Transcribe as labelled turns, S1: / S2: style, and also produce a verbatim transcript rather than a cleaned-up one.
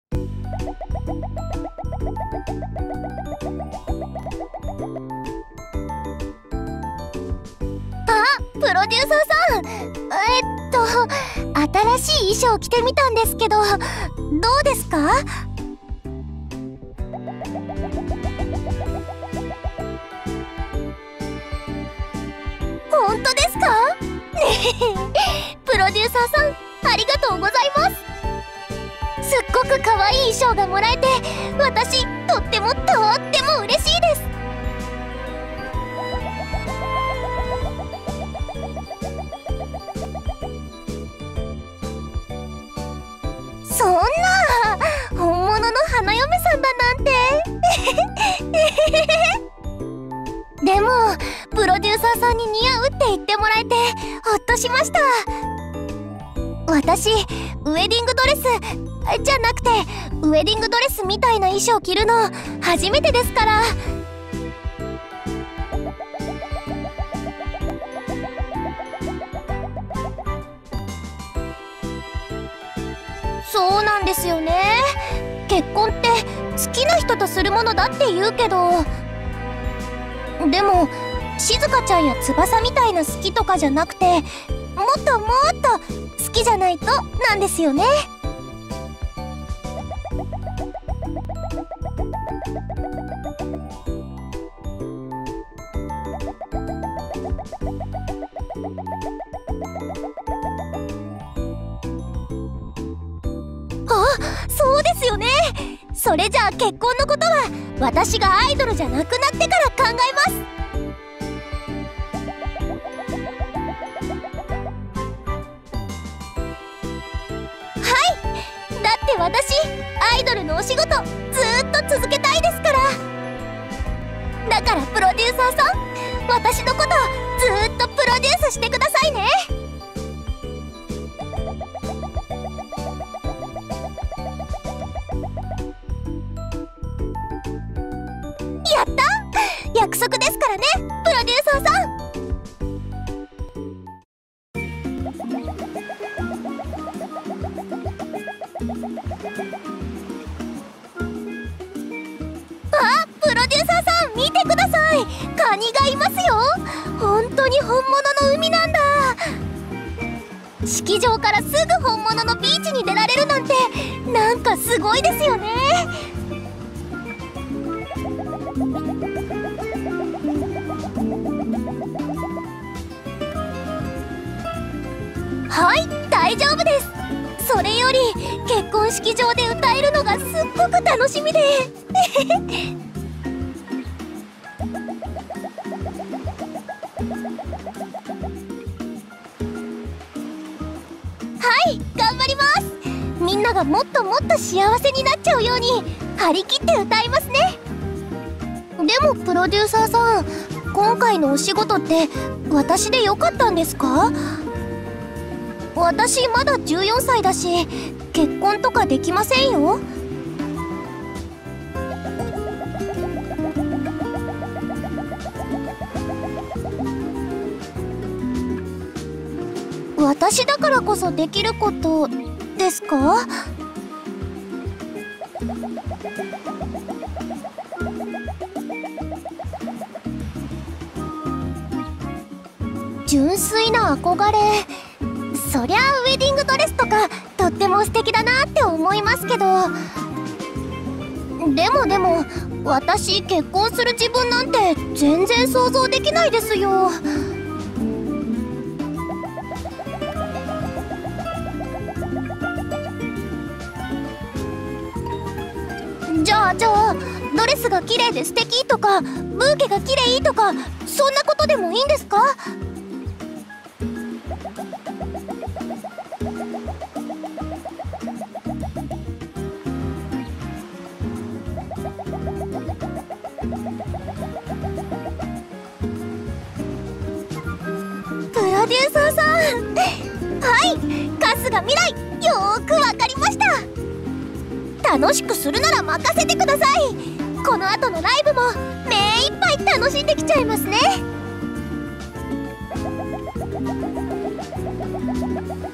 S1: プロデューサーさん、えっと新しい衣装を着てみたんですけど、どうですか？本当ですか？プロデューサーさん、ありがとうございます。すっごく可愛い衣装がもらえて、私とってもとっても嬉しいです。そんな、本物の花嫁さんだなんて。でもプロデューサーさんに似合うって言ってもらえてほっとしました。私ウェディングドレスじゃなくてウェディングドレスみたいな衣装着るの初めてですから。そうなんですよね。結婚って好きな人とするものだって言うけど、でもしずかちゃんや翼みたいな好きとかじゃなくて、もっともっと好きじゃないとなんですよね。あ、そうですよね。それじゃあ結婚のことは私がアイドルじゃなくなってから考えます。はい、だって私アイドルのお仕事ずーっと続けたいですから。だからプロデューサーさん、私のことずーっとプロデュースしてくださいね。やった！約束ですからね、プロデューサーさん。あ、プロデューサーさん見てください。カニがいますよ。本当に本物の海なんだ。式場からすぐ本物のビーチに出られるなんて、なんかすごいですよね。はい、大丈夫です。それより結婚式場で歌えるのがすっごく楽しみで。はい、頑張ります。みんながもっともっと幸せになっちゃうように張り切って歌いますね。でもプロデューサーさん、今回のお仕事って私でよかったんですか？私まだじゅうよんさいだし、結婚とかできませんよ。私だからこそできることですか？純粋な憧れ。そりゃあウェディングドレスとかとっても素敵だなって思いますけど、でもでも私結婚する自分なんて全然想像できないですよ。じゃあじゃあドレスが綺麗で素敵とかブーケが綺麗とか、そんなことでもいいんですか？プロデューサーさん、はい、春日未来、よーくわかりました。楽しくするなら任せてください。この後のライブも目いっぱい楽しんできちゃいますね。